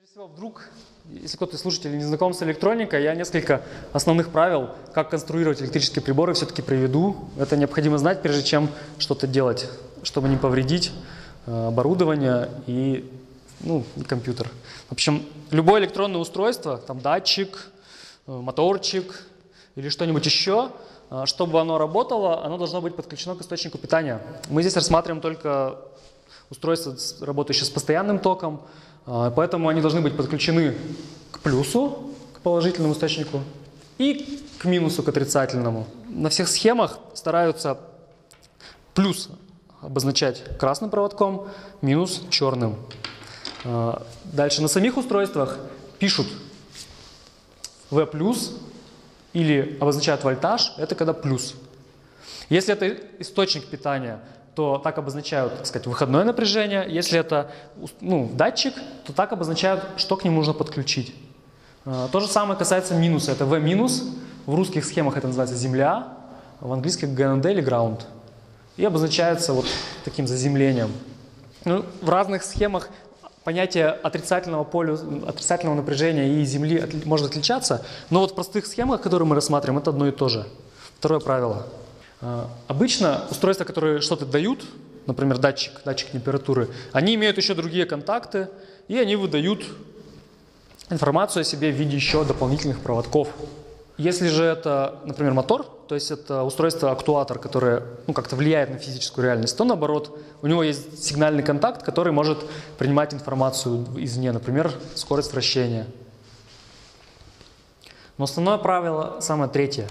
Прежде всего, вдруг, если кто-то из слушателей не знаком с электроникой, я несколько основных правил, как конструировать электрические приборы, все-таки приведу. Это необходимо знать, прежде чем что-то делать, чтобы не повредить оборудование и компьютер. В общем, любое электронное устройство, там датчик, моторчик или что-нибудь еще, чтобы оно работало, оно должно быть подключено к источнику питания. Мы здесь рассматриваем только устройства, работающие с постоянным током, поэтому они должны быть подключены к плюсу, к положительному источнику, и к минусу, к отрицательному. На всех схемах стараются плюс обозначать красным проводком, минус черным. Дальше на самих устройствах пишут V+, или обозначают вольтаж, это когда плюс. Если это источник питания, то так обозначают, так сказать, выходное напряжение. Если это датчик, то так обозначают, что к нему нужно подключить. То же самое касается минуса. Это V-. В русских схемах это называется земля, в английских GND или ground. И обозначается вот таким заземлением. В разных схемах понятие отрицательного поля, отрицательного напряжения и земли может отличаться, но вот в простых схемах, которые мы рассматриваем, это одно и то же. Второе правило. Обычно устройства, которые что-то дают, например, датчик температуры, они имеют еще другие контакты, и они выдают информацию о себе в виде еще дополнительных проводков. Если же это, например, мотор, то есть это устройство-актуатор, которое как-то влияет на физическую реальность, то наоборот, у него есть сигнальный контакт, который может принимать информацию извне, например, скорость вращения. Но основное правило, самое третье.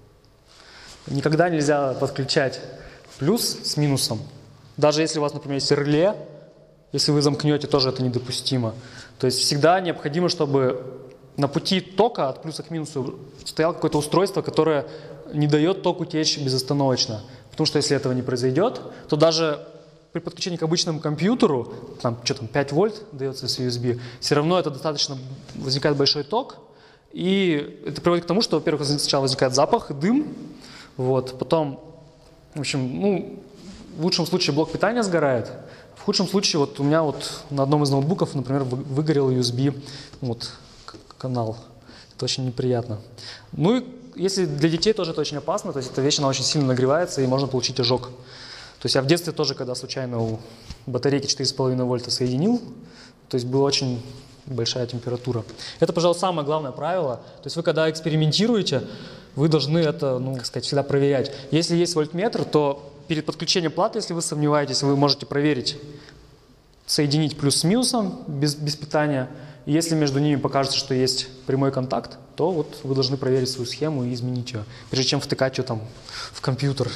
Никогда нельзя подключать плюс с минусом. Даже если у вас, например, есть реле, если вы замкнете, тоже это недопустимо. То есть всегда необходимо, чтобы на пути тока от плюса к минусу стояло какое-то устройство, которое не дает току течь безостановочно. Потому что если этого не произойдет, то даже при подключении к обычному компьютеру, 5 вольт дается с USB, все равно это достаточно, возникает большой ток. И это приводит к тому, что, во-первых, сначала возникает запах, дым, потом, в общем, в лучшем случае блок питания сгорает, в худшем случае у меня на одном из ноутбуков, например, выгорел USB канал. Это очень неприятно. И если для детей тоже это очень опасно, то есть эта вещь, она очень сильно нагревается и можно получить ожог. То есть я в детстве тоже, когда случайно у батарейки 4,5 вольта соединил, то есть была очень большая температура. Это, пожалуй, самое главное правило. То есть вы, когда экспериментируете, вы должны это, всегда проверять. Если есть вольтметр, то перед подключением платы, если вы сомневаетесь, вы можете проверить, соединить плюс с минусом без питания. И если между ними покажется, что есть прямой контакт, то вы должны проверить свою схему и изменить ее, прежде чем втыкать ее в компьютер.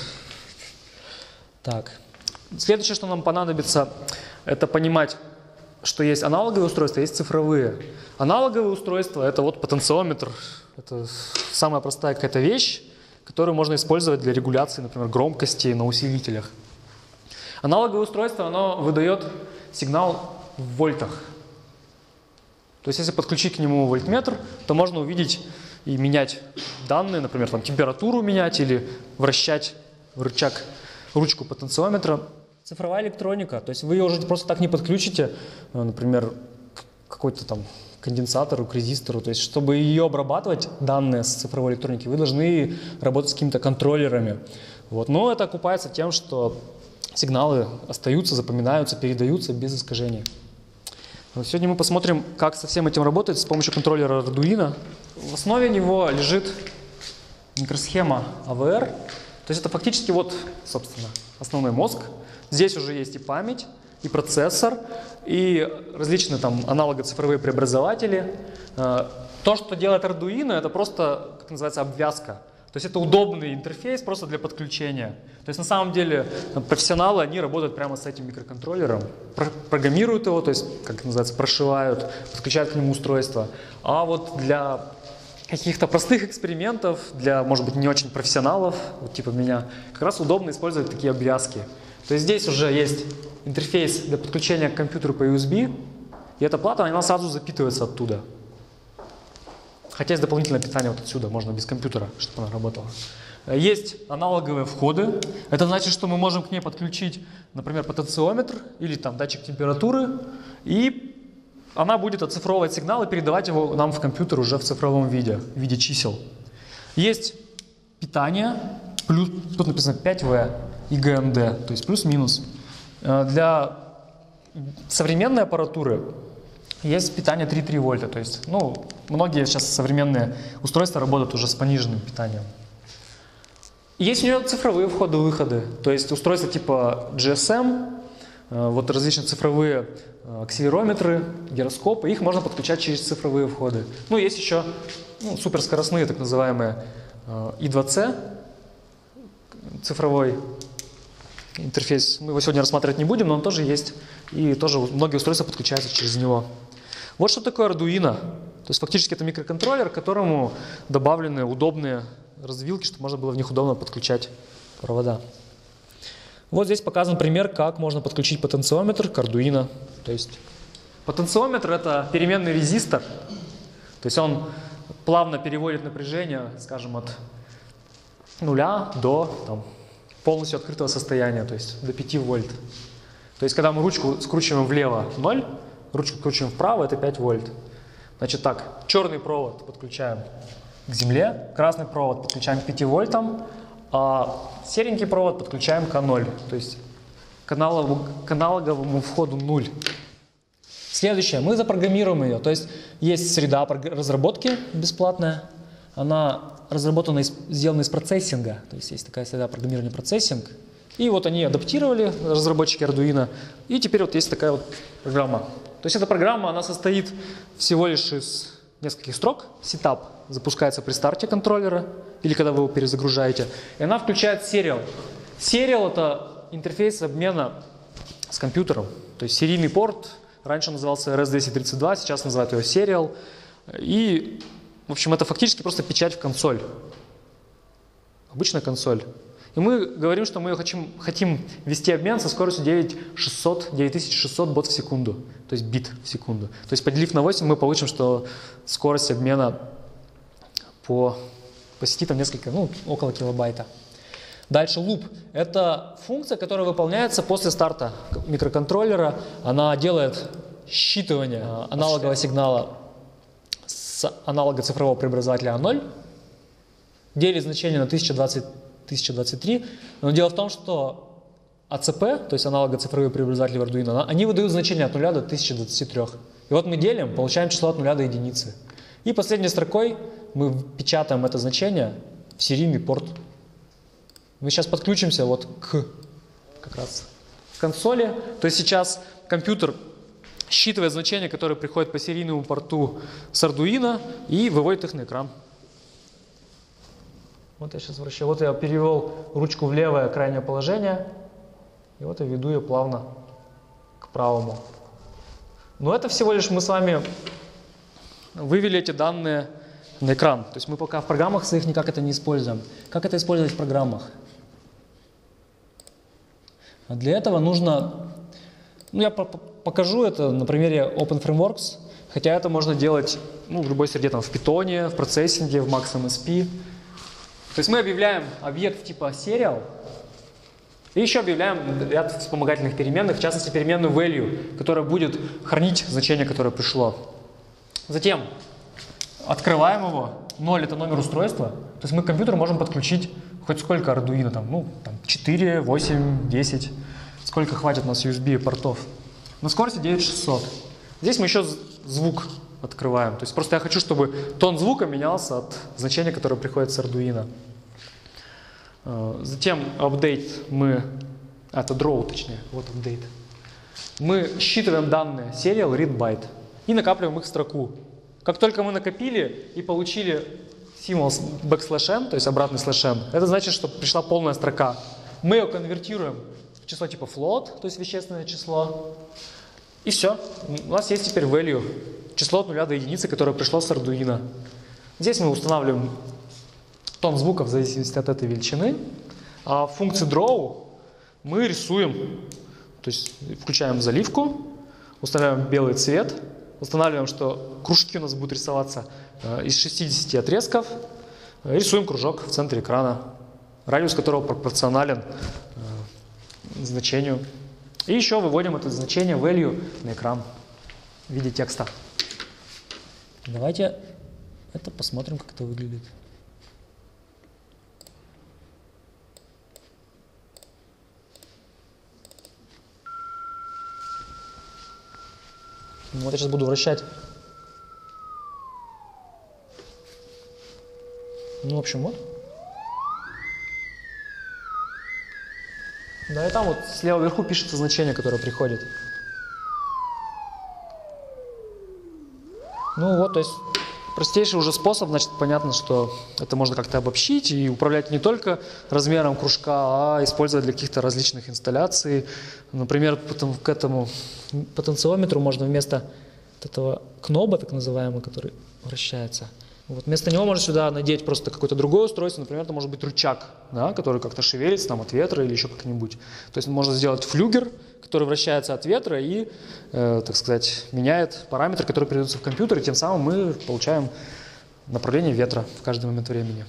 Так. Следующее, что нам понадобится, это понимать, что есть аналоговые устройства, есть цифровые. Аналоговые устройства – это потенциометр. Это самая простая какая-то вещь, которую можно использовать для регуляции, например, громкости на усилителях. Аналоговое устройство, оно выдает сигнал в вольтах. То есть если подключить к нему вольтметр, то можно увидеть и менять данные, например, температуру менять или вращать ручку потенциометра. Цифровая электроника, то есть вы ее уже просто так не подключите, например, какой-то конденсатору, к резистору. То есть чтобы ее обрабатывать, данные с цифровой электроники, вы должны работать с какими-то контроллерами. Но это окупается тем, что сигналы остаются, запоминаются, передаются без искажений. Сегодня мы посмотрим, как со всем этим работать с помощью контроллера Arduino. В основе него лежит микросхема AVR. То есть это фактически собственно, основной мозг. Здесь уже есть и память, и процессор, и различные аналого-цифровые преобразователи. То, что делает Arduino, это просто, как называется, обвязка. То есть это удобный интерфейс просто для подключения. То есть на самом деле профессионалы, они работают прямо с этим микроконтроллером, программируют его, то есть, как это называется, прошивают, подключают к нему устройство. А для каких-то простых экспериментов, для, может быть, не очень профессионалов, типа меня, как раз удобно использовать такие обвязки. То есть здесь уже есть интерфейс для подключения к компьютеру по USB, и эта плата, она сразу запитывается оттуда. Хотя есть дополнительное питание отсюда, можно без компьютера, чтобы она работала. Есть аналоговые входы. Это значит, что мы можем к ней подключить, например, потенциометр или датчик температуры и она будет оцифровывать сигнал и передавать его нам в компьютер уже в цифровом виде, в виде чисел. Есть питание, плюс, тут написано 5В и ГНД, то есть плюс-минус. Для современной аппаратуры есть питание 3,3 вольта, то есть, ну, многие сейчас современные устройства работают уже с пониженным питанием. Есть у нее цифровые входы-выходы, то есть устройства типа GSM, вот различные цифровые акселерометры, гироскопы, их можно подключать через цифровые входы. Ну, есть еще суперскоростные, так называемые I2C, цифровой интерфейс. Мы его сегодня рассматривать не будем, но он тоже есть, и тоже многие устройства подключаются через него. Вот что такое Arduino. То есть фактически это микроконтроллер, к которому добавлены удобные развилки, чтобы можно было в них удобно подключать провода. Вот здесь показан пример, как можно подключить потенциометр к Arduino. То есть потенциометр — это переменный резистор, то есть он плавно переводит напряжение, скажем, от 0 до полностью открытого состояния, то есть до 5 вольт. То есть когда мы ручку скручиваем влево 0, ручку скручиваем вправо, это 5 вольт. Значит так, черный провод подключаем к земле, красный провод подключаем к 5 вольтам, а серенький провод подключаем к 0, то есть к аналоговому входу 0. Следующее, мы запрограммируем ее, то есть есть среда разработки бесплатная, она разработана, сделана из процессинга, то есть есть такая среда программирования процессинг, и вот они адаптировали, разработчики Arduino, и теперь вот есть такая вот программа. То есть эта программа, она состоит всего лишь из нескольких строк. Setup запускается при старте контроллера или когда вы его перезагружаете. И она включает serial. Serial — это интерфейс обмена с компьютером. То есть серийный порт. Раньше он назывался RS-232, сейчас называют его serial. И, в общем, это фактически просто печать в консоль. Обычная консоль. И мы говорим, что мы хотим вести обмен со скоростью 9600 бот в секунду, то есть бит в секунду. То есть поделив на 8 мы получим, что скорость обмена по сети там около килобайта. Дальше loop — это функция, которая выполняется после старта микроконтроллера. Она делает считывание аналогового сигнала с аналога цифрового преобразователя А0, делит значение на 1023, но дело в том, что АЦП, то есть аналого-цифровые преобразователи в Arduino, они выдают значение от 0 до 1023. И вот мы делим, получаем число от 0 до единицы. И последней строкой мы печатаем это значение в серийный порт. Мы сейчас подключимся вот к как раз консоли. То есть сейчас компьютер считывает значения, которые приходят по серийному порту с Arduino, и выводит их на экран. Вот я сейчас вращаю. Вот я перевел ручку в левое крайнее положение. И вот я веду ее плавно к правому. Но это всего лишь мы с вами вывели эти данные на экран. То есть мы пока в программах своих никак это не используем. Как это использовать в программах? А для этого нужно... я покажу это на примере OpenFrameworks. Хотя это можно делать в любой среде, в Python, в процессинге, в MaxMSP. То есть мы объявляем объект типа serial и еще объявляем ряд вспомогательных переменных, в частности переменную value, которая будет хранить значение, которое пришло. Затем открываем его. 0 — это номер устройства. То есть мы к компьютеру можем подключить хоть сколько Arduino, 4, 8, 10, сколько хватит у нас USB портов. На скорости 9600. Здесь мы еще звук открываем. То есть просто я хочу, чтобы тон звука менялся от значения, которое приходит с Arduino. Затем update это draw точнее, вот update. Мы считываем данные serial, read byte и накапливаем их в строку. Как только мы накопили и получили символ \n, то есть обратный \n, это значит, что пришла полная строка. Мы ее конвертируем в число типа float, то есть вещественное число. И все. У нас есть теперь value. Число от 0 до единицы, которое пришло с Arduino. Здесь мы устанавливаем тон звука в зависимости от этой величины. А в функции draw мы рисуем, то есть включаем заливку, устанавливаем белый цвет, устанавливаем, что кружки у нас будут рисоваться из 60 отрезков, рисуем кружок в центре экрана, радиус которого пропорционален значению. И еще выводим это значение value на экран. в виде текста. Давайте это посмотрим, как это выглядит. Вот я сейчас буду вращать. Ну, в общем, вот. Да, и там вот слева вверху пишется значение, которое приходит. Ну вот, то есть простейший уже способ, значит, понятно, что это можно как-то обобщить и управлять не только размером кружка, а использовать для каких-то различных инсталляций. Например, к этому потенциометру можно вместо этого кноба, так называемого, который вращается, вот вместо него можно сюда надеть просто какое-то другое устройство, например, это может быть рычаг, да, который как-то шевелится там, от ветра или еще как-нибудь. То есть можно сделать флюгер, который вращается от ветра и, так сказать, меняет параметры, которые передаются в компьютер, и тем самым мы получаем направление ветра в каждый момент времени.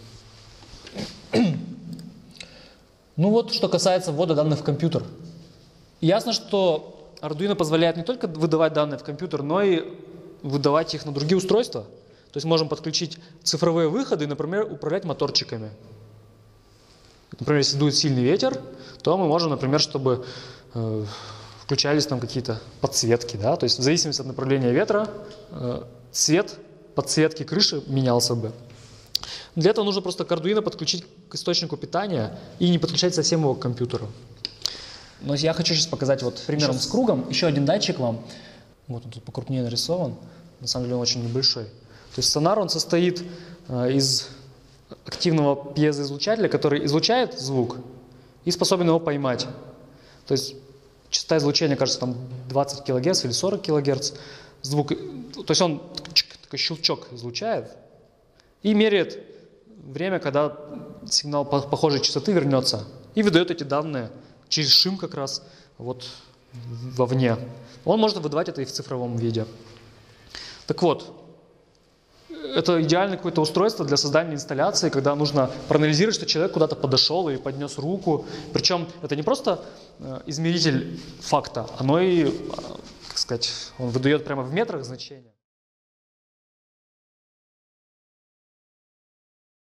Ну вот, что касается ввода данных в компьютер. Ясно, что Arduino позволяет не только выдавать данные в компьютер, но и выдавать их на другие устройства. То есть можем подключить цифровые выходы и, например, управлять моторчиками. Например, если дует сильный ветер, то мы можем, например, чтобы включались там какие-то подсветки. Да? То есть в зависимости от направления ветра цвет подсветки крыши менялся бы. Для этого нужно просто к Arduino подключить к источнику питания и не подключать совсем его к компьютеру. Но я хочу сейчас показать вот примером с кругом. Еще один датчик вам. Вот он тут покрупнее нарисован. На самом деле он очень небольшой. То есть сонар, он состоит из активного пьезоизлучателя, который излучает звук и способен его поймать. То есть частота излучения, кажется, там 20 кГц или 40 кГц. Звук, то есть он такой щелчок излучает и меряет время, когда сигнал похожей частоты вернется. И выдает эти данные через шим как раз вот вовне. Он может выдавать это и в цифровом виде. Так вот, это идеальное какое-то устройство для создания инсталляции, когда нужно проанализировать, что человек куда-то подошел и поднес руку. Причем это не просто измеритель факта, оно и, как сказать, он выдает прямо в метрах значения.